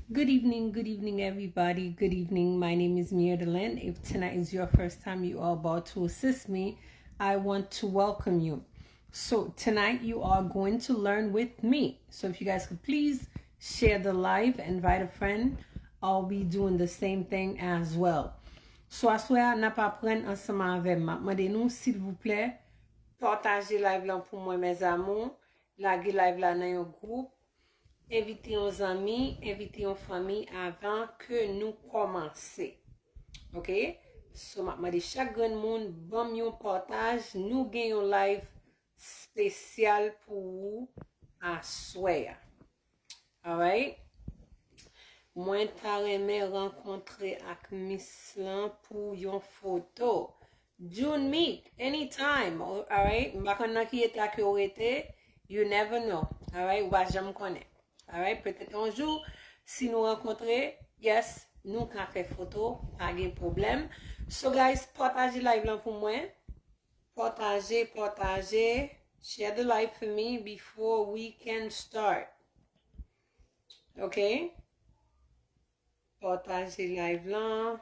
Good evening, everybody. Good evening. My name is Mia Delenn. If tonight is your first time you are about to assist me, I want to welcome you. So tonight you are going to learn with me. So if you guys could please share the live, invite a friend. I'll be doing the same thing as well. So assoya n'a pas prendre ensemble avec moi. Demandez-nous s'il vous plaît, partagez live là pour moi mes amours. Lagez live là dans un groupe. Invitez nos amis, invitez nos familles avant que nous commencions. OK? So, je dis chaque grand monde, bon yon partage, nous gagnons live spécial pour vous à soir. Alright? Moi, t'arrête rencontrer avec Miss Lan pour yon photo. June meet, anytime. Alright? M'bakana qui était à qui you never know. Alright? Ou pas jamais connaître. Alright, peut-être un jour, si nous rencontrons, yes, nous avons fait photo, pas de problème. So guys, partagez live là pour moi. Partagez. Share the live for me before we can start. Okay? Partagez live là.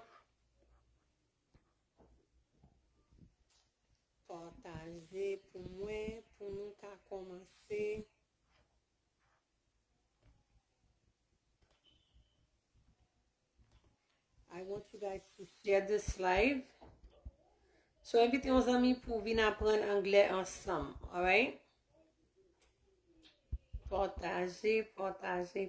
Partagez pour moi, pour nous commencer. I want you guys to share this live. So, invitez nos amis pour venir apprendre anglais ensemble. Alright? Partagez. I want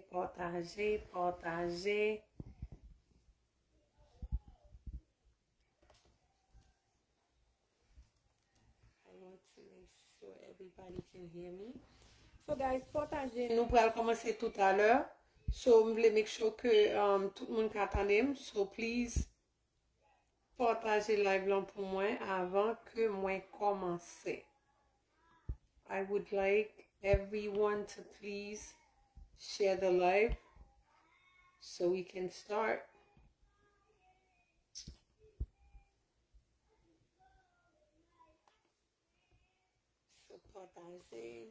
to make sure everybody can hear me. So, guys, partagez. Nous pourrons commencer tout à l'heure. So, je voulais make sure que tout le monde attende. So, please, partagez live là pour moi avant que moi commence. I would like everyone to please share the live so we can start. So, partagez.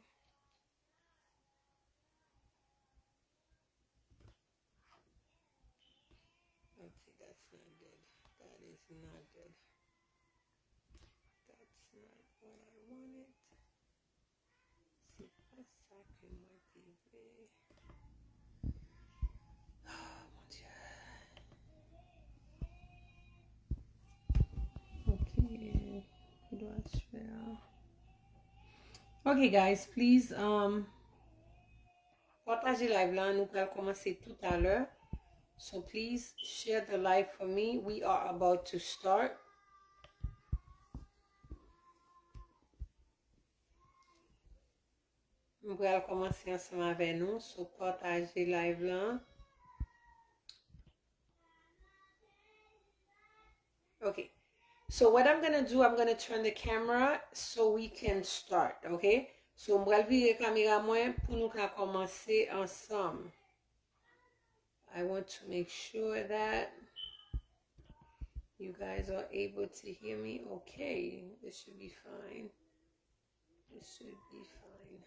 Not good. That's not what I wanted. C'est pas ça que moi je veux. Oh mon Dieu. Ok, que dois-je faire? Ok guys, please partagez live là, nous allons commencer tout à l'heure. So please share the live for me. We are about to start. Nous allons commencer ensemble avec nous. So partagez live là. Okay. So what I'm gonna do, I'm gonna turn the camera so we can start. Okay. So je vais virer la caméra moi pour nous commencer ensemble. I want to make sure that you guys are able to hear me okay. This should be fine. This should be fine.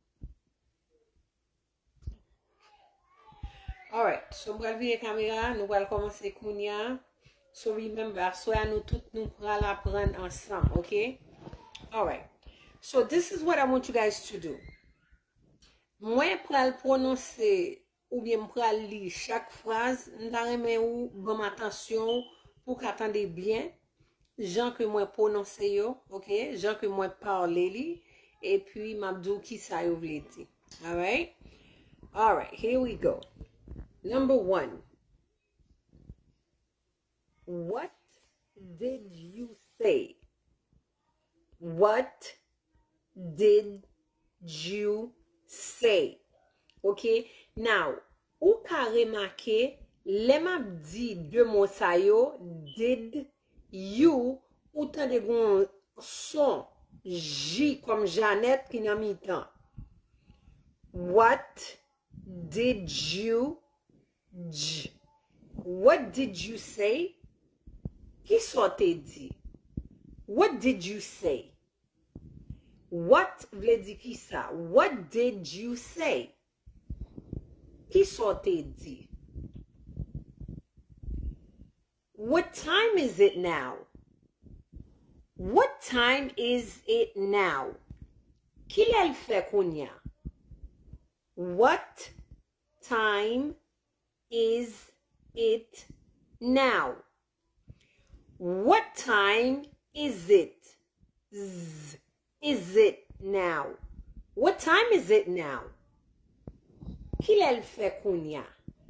Alright, so je vais virer la caméra. Nous allons commencer kounya. So remember, soyez nous tous nous pourrons l'apprendre ensemble, okay? Alright. So this is what I want you guys to do. Moi, pour le prononcer ou bien pour lire chaque phrase, nous ou bonne attention pour qu'attendez bien gens que moi prononce yo, OK? Gens que moi parle li et puis m'abdou qui ça yo vle di. All right? All right, here we go. Number 1. What did you say? What did you say? OK? Now, ou ka remarqué, les m'a dit deux mots sa yo, did you, ou tan de gon son J comme Jeannette qui nan mi tan. What did you J. What did you say? Qui sorte dit? What did you say? What vle di ki sa? What did you say? Qui sorte dit? What time is it now? What time is it now? Ki lèl fè kounya? What time is it now? What time is it? Is it now? What time is it now? Ki lèl fè kounya?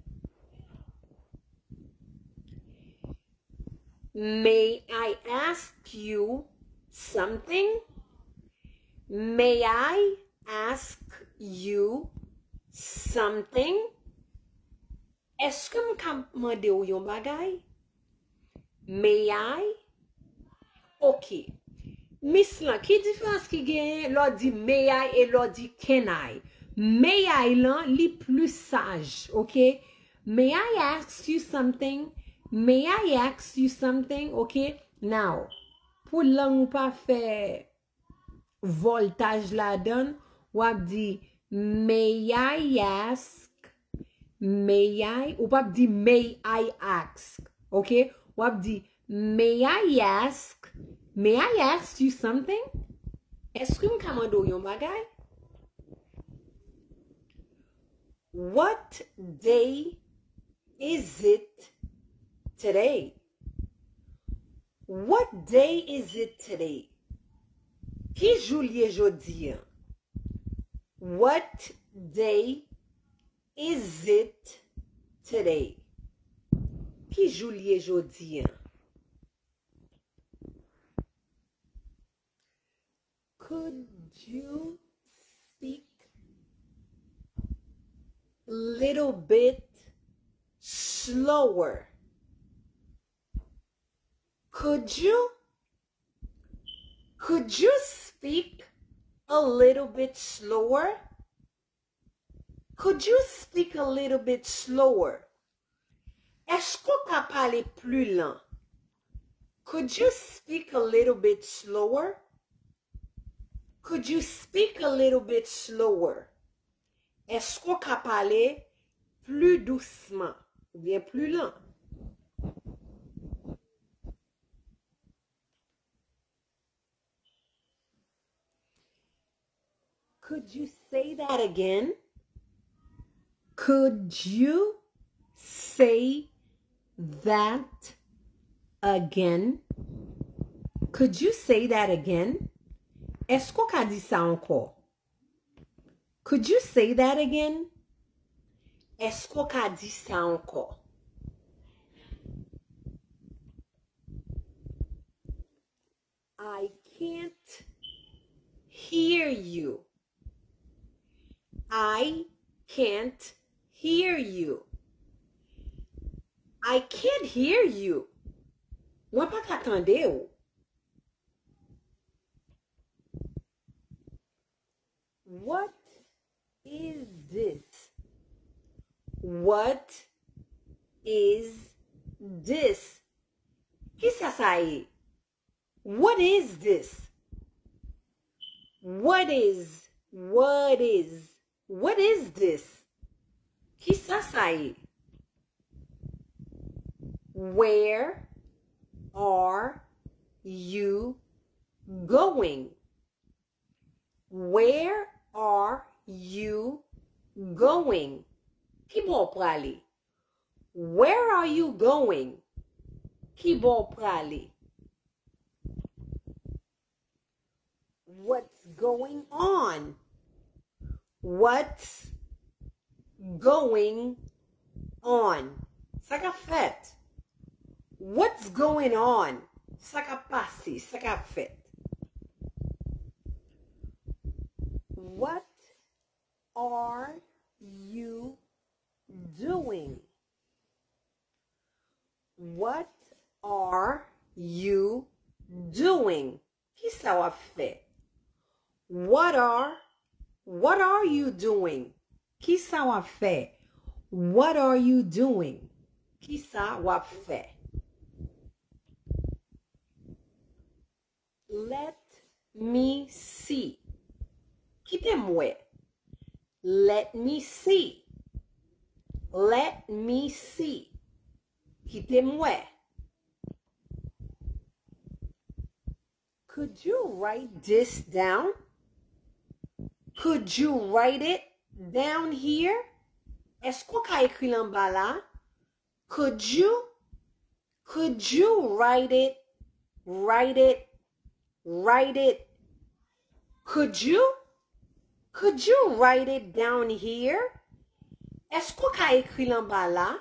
May I ask you something? May I ask you something? Est-ce que m'ka mande ou yon bagay? May I? Ok. Miss lan, ki diferans ki gen lò di may I et lò di can I? May I lan li plus sage, ok? May I ask you something? May I ask you something? Okay? Now, pour lang ou pa fè voltage la don, wap di may I ask? May I? Ou pa di may I ask? Okay? Wap di may I ask? May I ask you something? Est-ce que m kamando yon bagay? What day is it today? What day is it today? Ki jou liye jodi? What day is it today? Ki jou liye jodi? Could you speak a little bit slower? Could you speak a little bit slower? Could you speak a little bit slower? Est-ce qu'on ka parler plus lent? Could you speak a little bit slower? Could you speak a little bit slower? Est-ce qu'on ka parler plus doucement ou bien plus lent? Could you say that again? Could you say that again? Could you say that again? Est-ce qu'on ka dit ça encore? Could you say that again? Est-ce qu'on ka dit ça encore? I can't hear you. I can't hear you. I can't hear you. Mwen pa katande ou. What is this? What is this? Ki sa sa e? What is this? What is this? Ki sa sa e? Where are you going? Where are you going? Ki bon prale? Where are you going? Ki bon prale? What's going on? What's going on? Sa ka fet. What's going on? Sa ka pase, sa ka fet. What are you doing? What are you doing? Ki sa wap fe? What are you doing? Ki sa wap fe? What are you doing? Ki sa wap fe? Let me see. Kite mwe. Let me see. Let me see. Kite mwe. Could you write this down? Could you write it down here? Est-ce qu'on a écrit en bas là? Could you write it? Write it. Could you write it down here? Est-ce qu'on a écrit en bas là?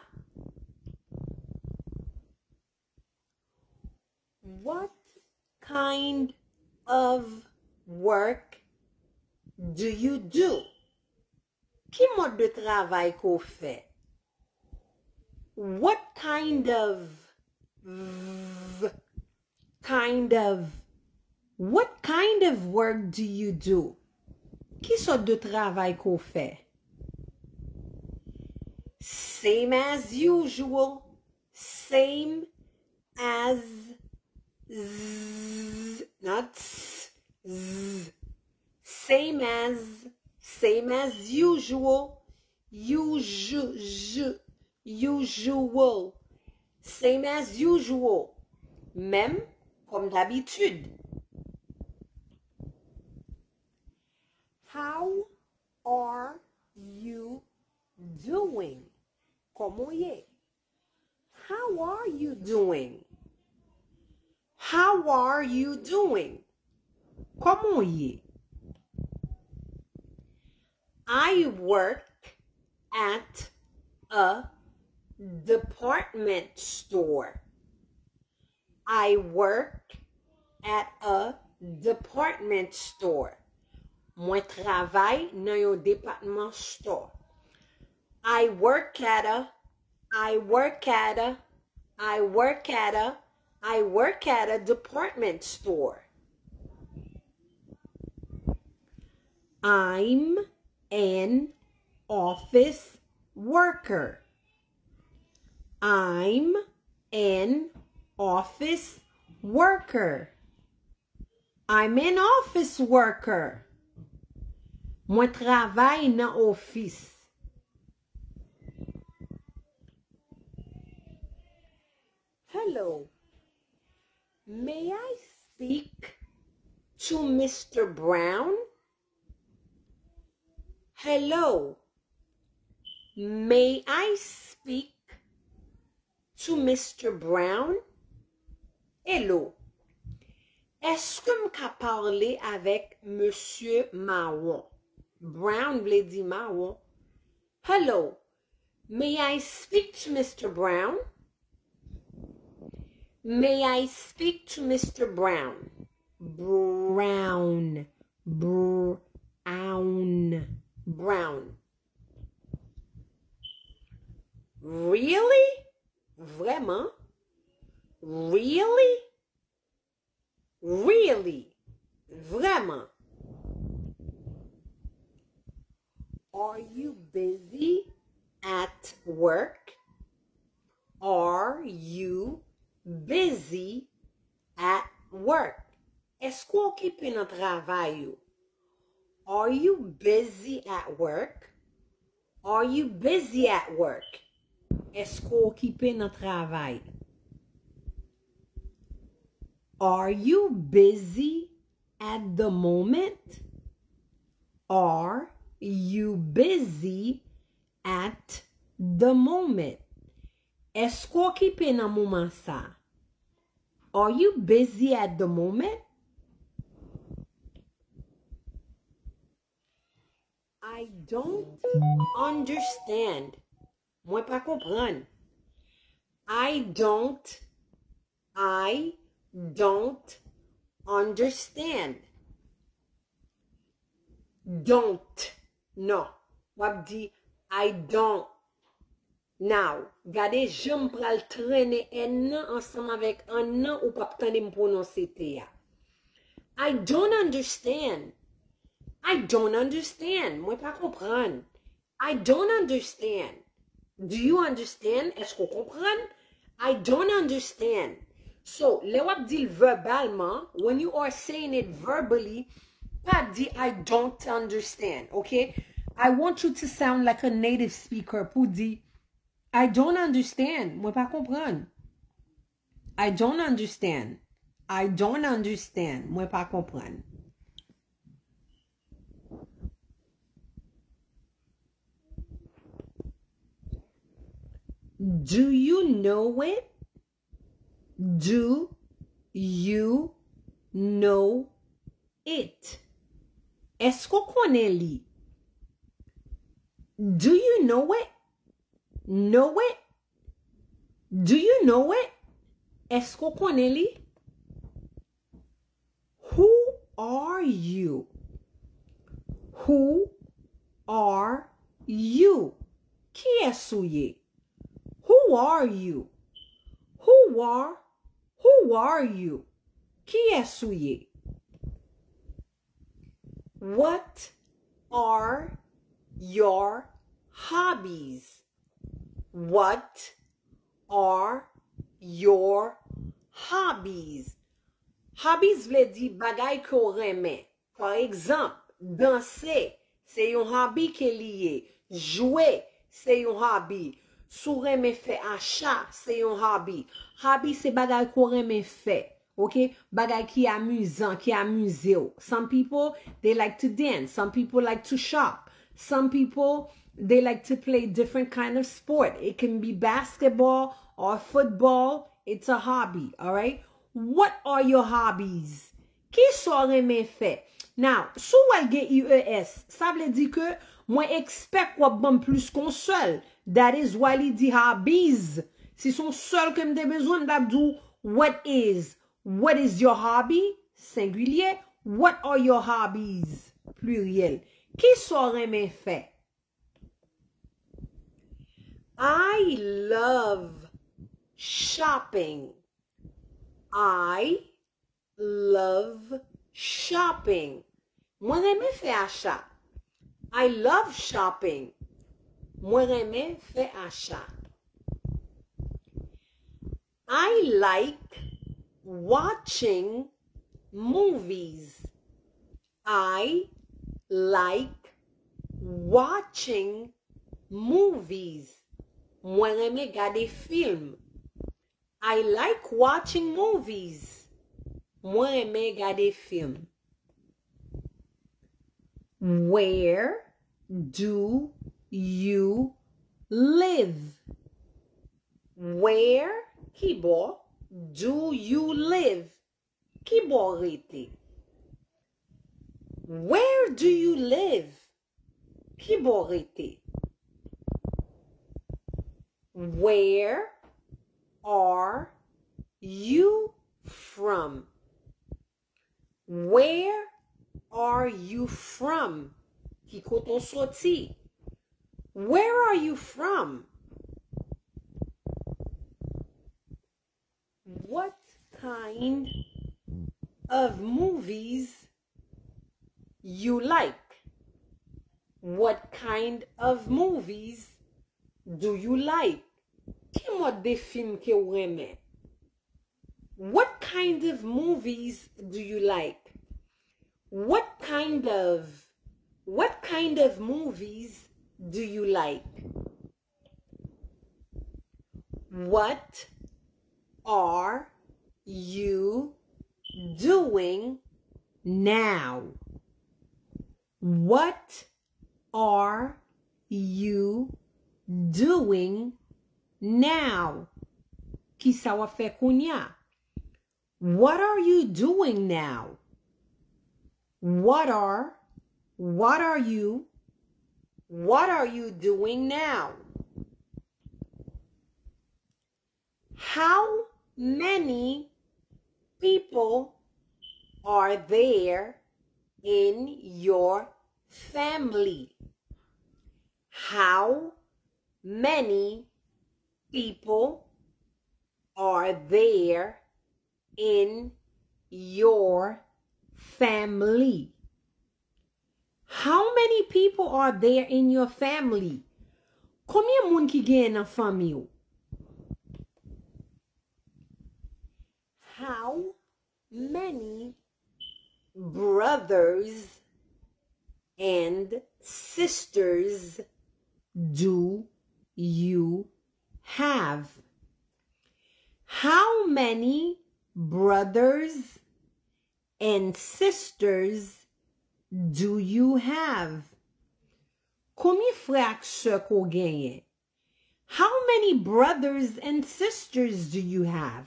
What kind of work do you do? Quel mode de travail qu'on fait? What kind of work do you do? Quelle sorte de travail qu'on fait? Same as usual. Same as not z. Same as usual. Usual. Same as usual. Même comme d'habitude. How are you doing? Comment est? How are you doing? How are you doing? Comment est? I work at a department store. I work at a department store. Moi travaille dans un département store. I work at a department store. I'm an office worker. I'm an office worker. I'm an office worker. Moi travaille dans office. Hello. May I speak to Mr. Brown? Hello. May I speak to Mr. Brown? Hello. Est-ce que je peux parler avec Monsieur Marron? Brown vle di Marron. Hello. May I speak to Mr. Brown? May I speak to Mr. Brown? Brown. Really? Vraiment? Really? Vraiment? Are you busy at work? Are you busy at work? Est-ce qu'on occupé dans travail? Are you busy at work? Are you busy at work? Est-ce qu'on occupé dans travail? Are you busy at the moment? Are you busy at the moment? Est-ce qu'on occupé dans moment ça? Are you busy at the moment? I don't understand. Moi pas comprendre. I don't understand. Don't. Non. Wap di I don't. Now, gade jam pral traîner en nan ensemble avec un nan ou pas tande me prononcer te ya. I don't understand. I don't understand. Moi pas comprendre. I don't understand. Do you understand? Est-ce qu'on comprend? I don't understand. So, le wap di verbalement, when you are saying it verbally, pas di I don't understand, okay? I want you to sound like a native speaker pour di I don't understand. Moi pas comprendre. I don't understand. I don't understand. Mwen pa kompren. Do you know it? Do you know it? Est-ce qu'on connaît li? Do you know it? Know it? Do you know it? Est-ce qu'on connaît li? Who are you? Who are you? Qui est souye? Who are you? Who are you? Qui est souye? What are your hobbies? What are your hobbies? Hobbies vle di bagay ko reme. Par exemple, danser, c'est un hobby ke liye. Jouer, c'est un hobby. Sou reme fait achat, c'est un hobby. Hobby, c'est bagay ko reme fait. Okay? Bagay ki amusant, ki amuse yo. Some people, they like to dance. Some people like to shop. Some people, they like to play different kind of sport. It can be basketball or football. It's a hobby, all right? What are your hobbies? Ki so reme fait? Now, sou wal gen IES, sa vle di ke mwen expect wap ban plus kon seul. That is why li di hobbies. Si son seul ke mde bezwen, mdap dou what is? What is your hobby? Singulier. What are your hobbies? Pluriel. Ki so reme fait? I love shopping. I love shopping. Mwen reme fait achat. I love shopping. Mwen reme fait achat. I like watching movies. I like watching movies. Mwen reme gade film. I like watching movies. Mwen reme gade film. Where do you live? Where, kibo, do you live? Kibo rete. Where do you live? Kibo rete. Where are you from? Where are you from? Ki koton soti. Where are you from? What kind of movies you like? What kind of movies do you like? Ki mod de film ke ou reme? What kind of movies do you like? What kind of movies do you like? What are you doing now? What are you doing now? Ki sa wa fe kounya? What are you doing now? What are you doing now? How many people are there in your family? How many people are there in your family? How many people are there in your family? Combien moun ki gen nan fami ou? How many brothers and sisters do you have? How many brothers and sisters do you have? Combien frères et sœurs qu'on gagne? How many brothers and sisters do you have?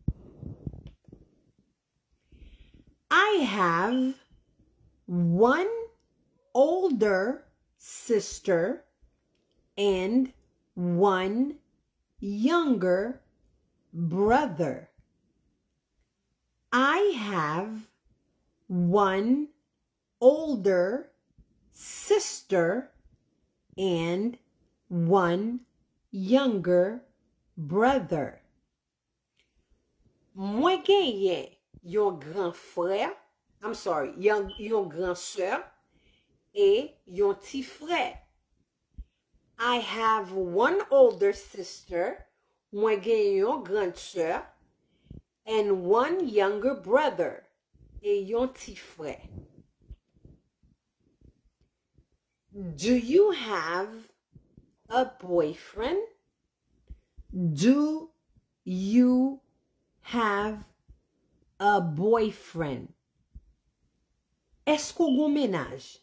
I have one older sister and one younger brother. I have one older sister and one younger brother. Moi genye yon grand frère, yon grand sœur et yon petit frère. I have one older sister, moi genye yon grand sœur, and one younger brother et yon petit frère. Do you have a boyfriend? Do you have a boyfriend? Est-ce qu'on gon ménage?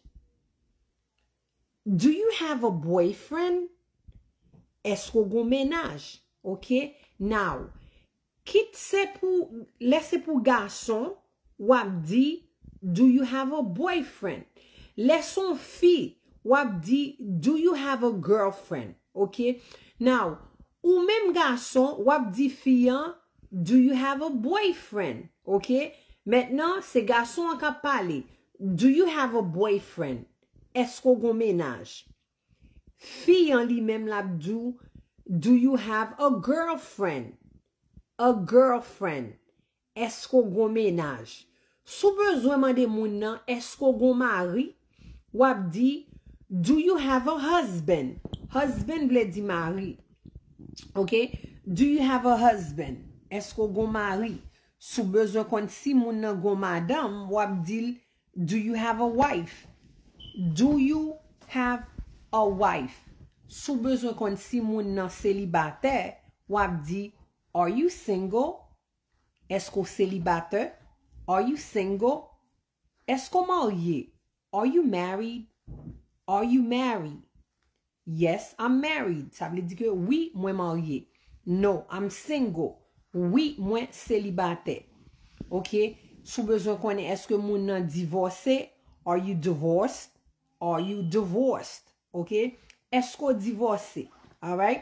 Do you have a boyfriend? Est-ce qu'on gon ménage? Okay? Now, quitte c'est pour, laisse pour garçon, wap di, do you have a boyfriend? Laisse fille, wap di, do you have a girlfriend? Okay? Now, ou même garçon, wap di fiyan, do you have a boyfriend? Okay? Maintenant, c'est garçon qui a parlé. Do you have a boyfriend? Est-ce qu'on gon ménage? Fiyan li même l'abdou, do you have a girlfriend? A girlfriend. Est-ce qu'on gon ménage? Sou besoin mande moun nan, est-ce qu'on gon mari? Wap di, do you have a husband? Husband vle di mari. Okay? Do you have a husband? Est-ce qu'on gon mari? Sou besoin kon si moun nan gon madame, wap dil, do you have a wife? Do you have a wife? Sou besoin kon si moun nan célibataire, wap di, are you single? Est-ce qu'on célibataire? Are you single? Est-ce qu'on marié? Are you married? Are you married? Yes, I'm married. Ça veut dire que oui, moi marié. No, I'm single. Oui, moi célibataire. OK? Sous besoin qu'on est ce que moun nan divorcé? Are you divorced? Are you divorced? OK? Est-ce qu'on divorcé? All right?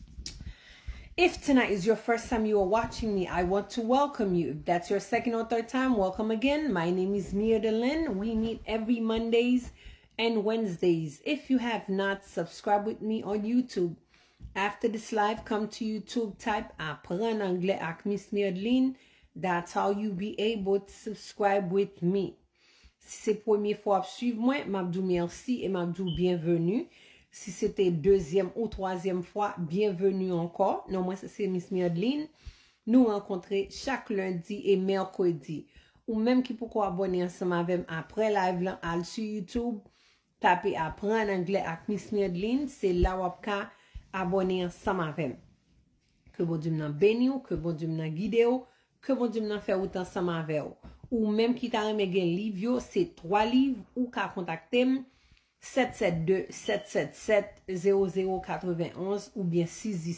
If tonight is your first time you are watching me, I want to welcome you. If that's your second or third time, welcome again. My name is Mia Delin. We meet every Mondays and Wednesdays. If you have not subscribed with me on YouTube, after this live, come to YouTube, type Apprendre Anglais avec Miss Mia Delin. That's how you be able to subscribe with me. Si c'est première fois à suivre moi, m'abdou merci et m'abdou bienvenue. Si c'était deuxième ou troisième fois, bienvenue encore. Non, moi, c'est Miss Mia Delin. Nous rencontrer chaque lundi et mercredi. Ou même qui pourquoi abonner ensemble avec après live là, al sur YouTube, tapez Apprendre Anglais avec Miss Mia Delin. C'est là où vous pouvez abonner ensemble avec. Que bon Dieu m'en bénisse, que bon Dieu m'en guide, que bon Dieu m'en fait autant ensemble avec. Ou même qui t'a remis un livre, c'est 3 livres ou qu'à contacter 772-777-0091 ou bien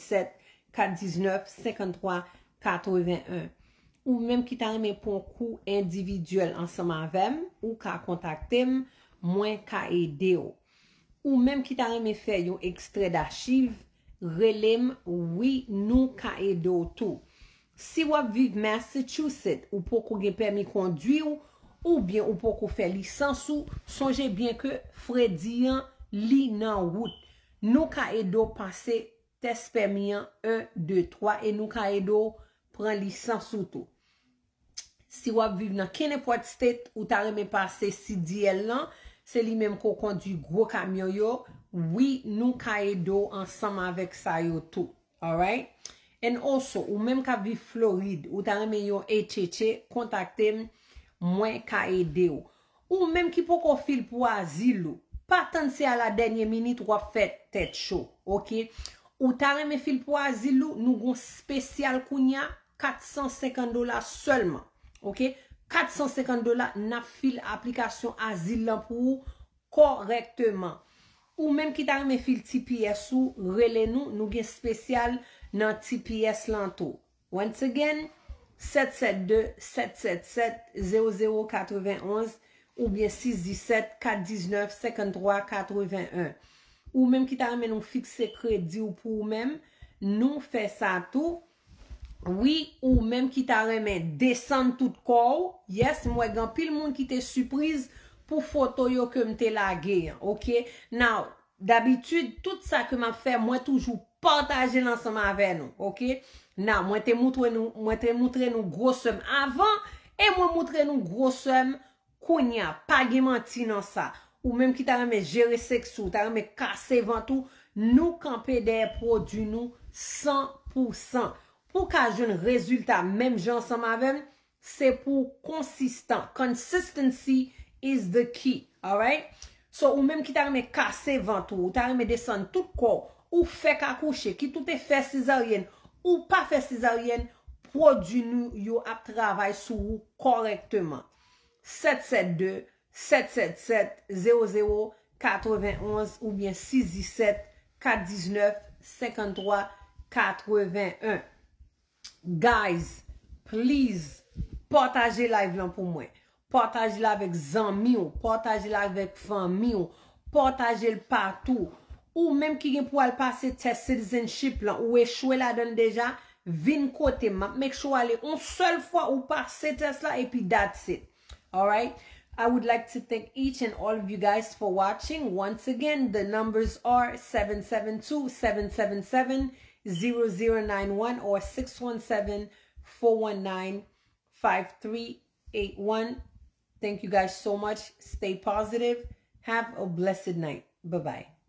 617-419-5381. Ou même qui t'a remis pour un coup individuel ensemble avec ou qu'à contacter moins qu'à aider. Ou même qui t'a remis faire un extrait d'archives, relève oui nous qu'à aider tout. Si vous vivez Massachusetts ou pour qu'on ait permis conduire ou bien ou pour qu'on fait licence ou songez bien que Freddy li nan route. Nous ka aido passer test permis 1 2 3 et nous ka aido prend licence ou tout. Si vous vivez dans Kennepoint State ou ta remet passer CDL là, c'est lui même qu'on conduit gros camion yo, oui nous ka aido ensemble avec ça yo tout. All right? And also, ou même ka vi Floride, ou ta remet yon HHA, contactez moi ka aider ou. Ou même qui pour qu'on file pour asile, pas tant c'est à la dernière minute ou fait tête chaud, OK? Ou ta remet file pour asile, nous gon spécial kounya $450 seulement. OK? $450 n'a fil application asile lan pour correctement. Ou même qui t'a remet fil TPS ou relais nous gen spécial dans TPS lanto. Once again, 772-777-0091 ou bien 617-419-5381. Ou même qui t'a remet nous fixe crédit ou pour même, nous fait ça tout. Oui, ou même qui t'a remet descendre tout corps. Yes, moi gan pile monde qui te surprise pour photo yo que m'te lagé. OK? Now, d'habitude tout ça que m'a fait moi toujours partager l'ensemble avec nous. OK? Now, moi te montre nous gros somme avant et moi montre nous gros somme kounya, pas gen menti dans ça. Ou même qui t'a remet gérer sexou, t'a remet casser ventou, nous camper des produits nous 100%. Pour qu'à un résultat, même gens ensemble avec, c'est pour consistant. Consistency is the key. Alright? So, ou même qui t'a remis casser ventre, ou t'a remis descendre tout corps, ou fait qu'accoucher, qui tout est fait césarienne, ou pas fait césarienne, produit nous, yo ap travail sur vous correctement. 772-777-0091 ou bien 617-419-5381. Guys, please, partagez live là pour moi. Partagez-la avec amis, partagez-la avec famille, partagez-le partout. Ou même qui gen pour aller passer test citizenship là, ou échouer là donne déjà, vin côté m'a make sure aller une seule fois ou passer test là et puis that's it. All right? I would like to thank each and all of you guys for watching. Once again, the numbers are 772-777-0091 or 617-419-5381. Thank you guys so much. Stay positive. Have a blessed night. Bye-bye.